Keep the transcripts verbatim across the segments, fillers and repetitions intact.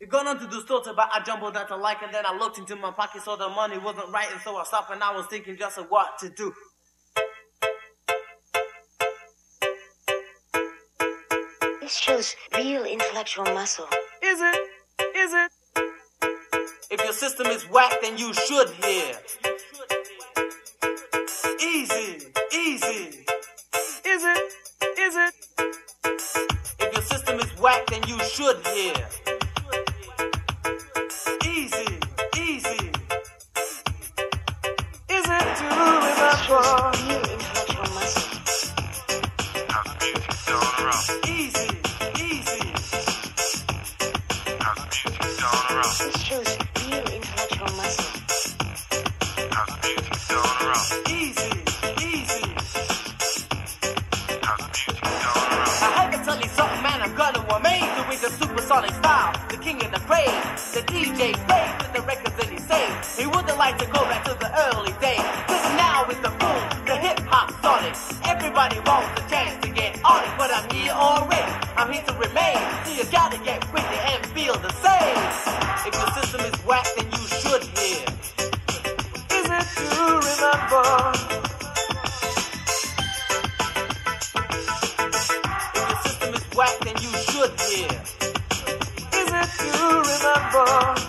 Gone on to the store to buy a jumbo that I like, and then I looked into my pocket, so the money wasn't right, and so I stopped and I was thinking just of what to do. This shows real intellectual muscle. Is it? Is it? If your system is whack, then you should hear. Easy, easy. Is it? Is it? If your system is whack, then you should hear. Easy, easy. Is it to remember? Real intellectual muscle. Easy, easy. This shows real intellectual muscle. Easy, easy. I had to tell you something, man, I'm gonna amaze you with the supersonic style, the king of the craze. The D J plays with the records that he saves. He wouldn't like to go back to the early days, cause now it's the boom, the hip-hop sonic. Everybody wants a chance to get on it, but I'm here already, I'm here to remain. So you gotta get with it and feel the same. If your system is whack, then you should hear. Is it to remember? If your system is whack, then you should hear. Is it to remember?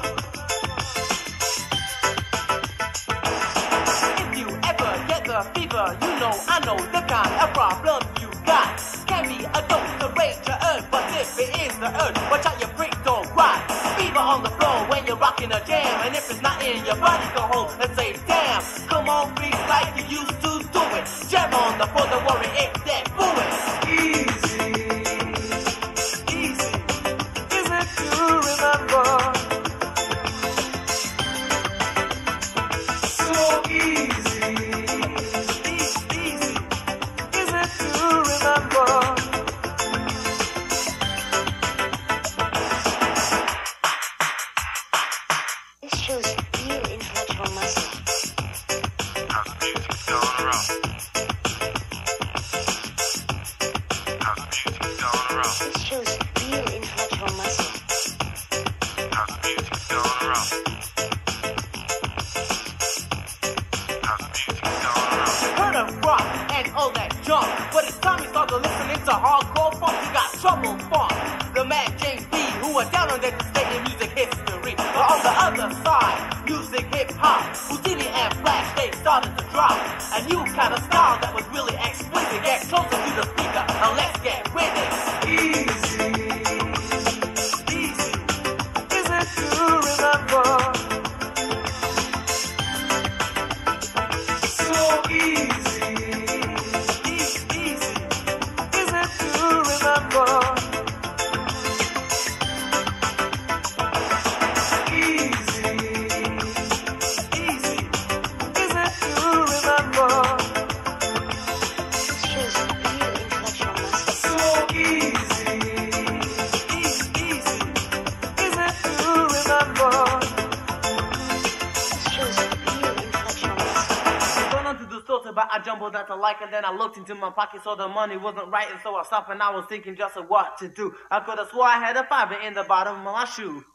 If you ever get the fever, you know I know the kind of problem you got. Can be a dose of rage to earn, but if it is the urge, watch out your freak don't cry. Fever on the floor when you're rocking a jam, and if it's not in your body, go home and say damn. Come on, freaks like you used to do it. Jam on the floor, don't worry, it's that fluid. Easy, easy. Is it to remember? So easy, easy, easy. Is it to remember? This shows real intellectual muscle. This shows real intellectual muscle. Heard of rock and all that junk, but it's time you start to listening to hardcore funk. You got Trouble Funk, the man James B, who was down on that to stay in music history. But on the other side, music hip hop, Houdini and Flash, they started to drop a new kind of style that was really explicit. Get closer to the speaker and let's get with it. Easy, easy. Is it to remember? So easy, easy, easy. Is it to remember? Easy, easy. Is it to remember? This shows real intellectual muscle. So easy, easy, easy. Is it to remember? This shows real intellectual muscle. Gone on to the store to buy a jumbo that I like, and then I looked into my pocket, so the money wasn't right, and so I stopped and I was thinking just of what to do. I could have swore I had a fiver in the bottom of my shoe.